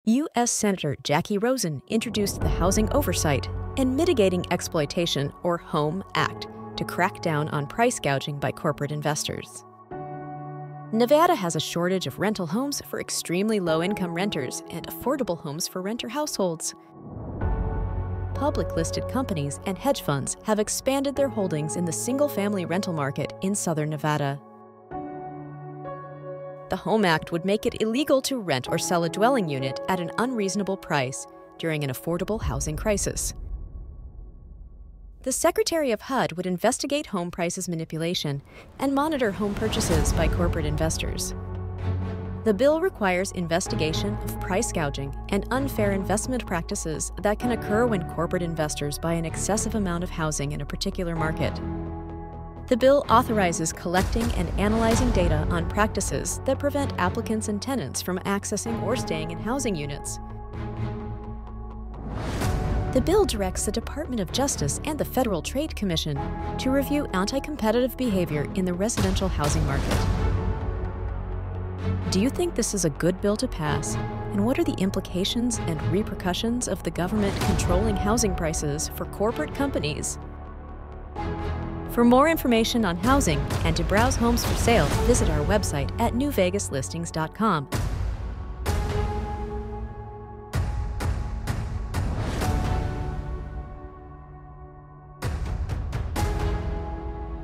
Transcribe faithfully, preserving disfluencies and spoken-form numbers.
U S Senator Jackie Rosen introduced the Housing Oversight and Mitigating Exploitation, or HOME, Act to crack down on price gouging by corporate investors. Nevada has a shortage of rental homes for extremely low-income renters and affordable homes for renter households. Public listed companies and hedge funds have expanded their holdings in the single-family rental market in southern Nevada. The HOME Act would make it illegal to rent or sell a dwelling unit at an unreasonable price during an affordable housing crisis. The Secretary of H U D would investigate home prices manipulation and monitor home purchases by corporate investors. The bill requires investigation of price gouging and unfair investment practices that can occur when corporate investors buy an excessive amount of housing in a particular market. The bill authorizes collecting and analyzing data on practices that prevent applicants and tenants from accessing or staying in housing units. The bill directs the Department of Justice and the Federal Trade Commission to review anti-competitive behavior in the residential housing market. Do you think this is a good bill to pass? And what are the implications and repercussions of the government controlling housing prices for corporate companies? For more information on housing and to browse homes for sale, visit our website at new vegas listings dot com.